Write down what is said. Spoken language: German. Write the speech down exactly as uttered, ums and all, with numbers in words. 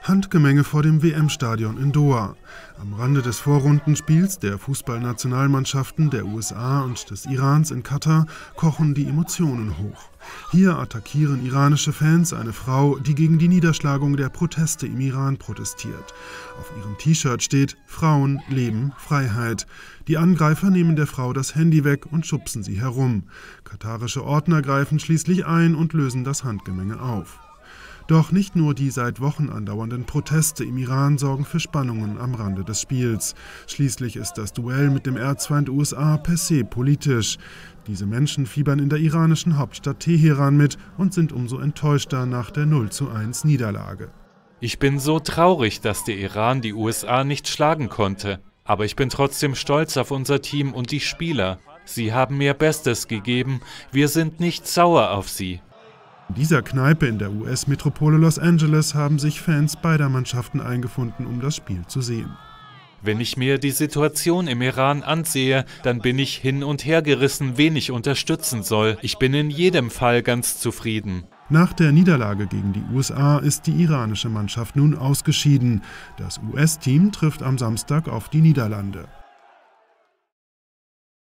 Handgemenge vor dem W M-Stadion in Doha. Am Rande des Vorrundenspiels der Fußballnationalmannschaften der U S A und des Irans in Katar kochen die Emotionen hoch. Hier attackieren iranische Fans eine Frau, die gegen die Niederschlagung der Proteste im Iran protestiert. Auf ihrem T-Shirt steht »Frauen, Leben, Freiheit«. Die Angreifer nehmen der Frau das Handy weg und schubsen sie herum. Katarische Ordner greifen schließlich ein und lösen das Handgemenge auf. Doch nicht nur die seit Wochen andauernden Proteste im Iran sorgen für Spannungen am Rande des Spiels. Schließlich ist das Duell mit dem Erzfeind U S A per se politisch. Diese Menschen fiebern in der iranischen Hauptstadt Teheran mit und sind umso enttäuschter nach der null zu eins Niederlage. Ich bin so traurig, dass der Iran die U S A nicht schlagen konnte. Aber ich bin trotzdem stolz auf unser Team und die Spieler. Sie haben ihr Bestes gegeben. Wir sind nicht sauer auf sie. In dieser Kneipe in der U S-Metropole Los Angeles haben sich Fans beider Mannschaften eingefunden, um das Spiel zu sehen. Wenn ich mir die Situation im Iran ansehe, dann bin ich hin und her gerissen, wen ich unterstützen soll. Ich bin in jedem Fall ganz zufrieden. Nach der Niederlage gegen die U S A ist die iranische Mannschaft nun ausgeschieden. Das U S-Team trifft am Samstag auf die Niederlande.